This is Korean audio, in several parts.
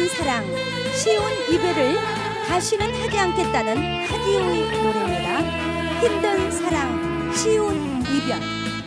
사랑, 쉬운 이별을 다시는 하지 않겠다는 하디오의 노래입니다. 힘든 사랑, 쉬운 이별.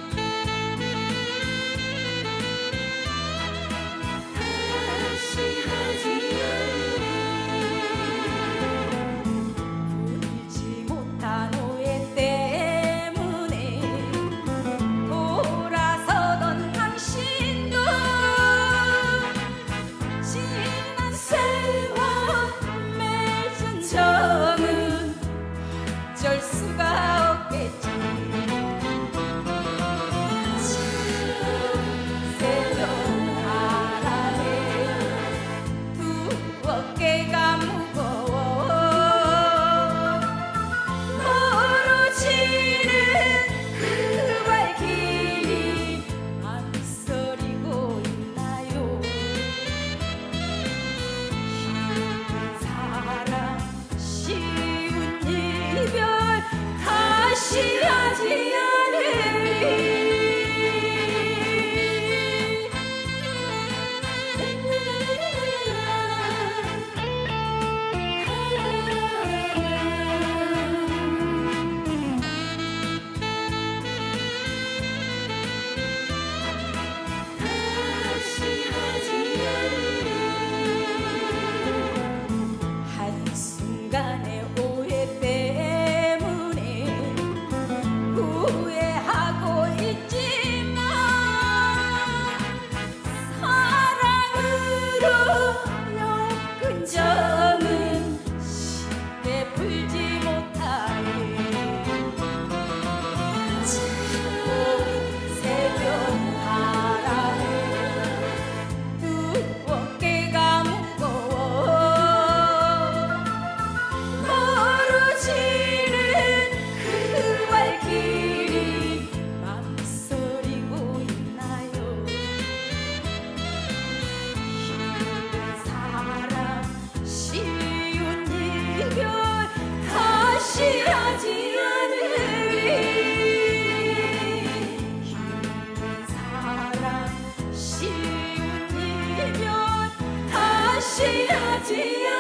어쩔 수가 없겠지. 새로운 바람에 두 어깨가 무거워 멀어지는 그 발길이 망설이고 있나요. 사랑 쉬운 이별 다시 하지 않으리. 다시 하지 않으리. 한순간의 오해 때문에 후회하고 있지만 사랑으로 엮은 점은 쉽게 풀지 못하네. 새벽 바람에 두 어깨가 무거워 멀어지는 그 발길이 망설이고 있나요. 힘든 사랑 쉬운 이별 다시 하지 않으리. 힘든 사랑 쉬운 이별 다시 하지 않으리.